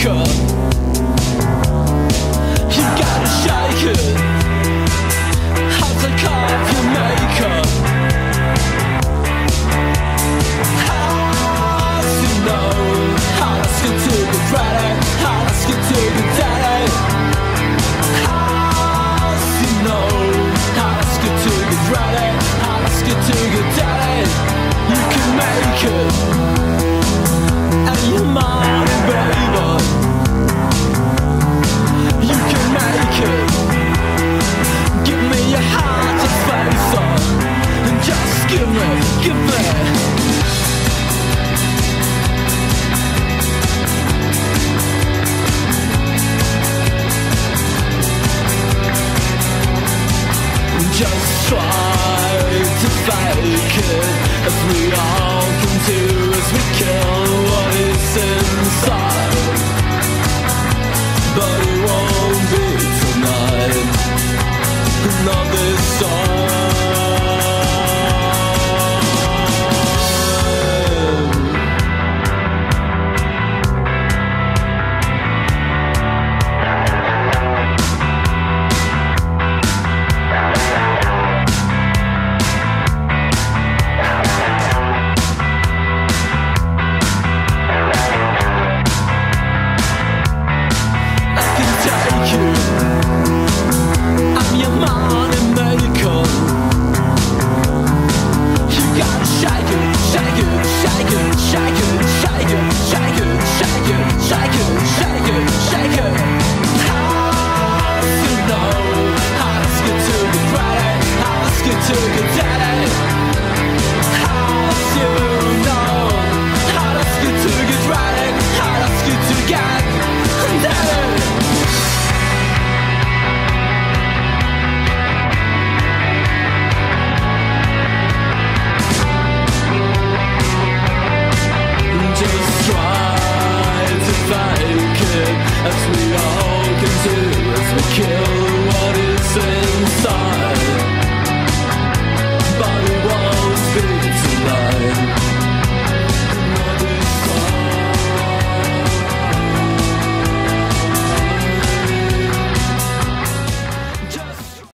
maker. You gotta shake it. I'll take off your makeup. As you know, I'll ask you to get ready. I'll ask you to get daddy. As you know, I'll ask you to get ready. I'll ask you to get daddy. You can make it. And you're mine, baby. You can make it. Give me your heart to face on. And just give me. Just try to fake it. As we all can do as we kill what is inside. But it won't be tonight. Not this time. I'm your money maker. You gotta shake it, shake it, shake it, shake it, shake it, shake it, shake it, shake it, shake it, shake it. As you know, I'll ask you to get ready. I'll ask you to get daddy.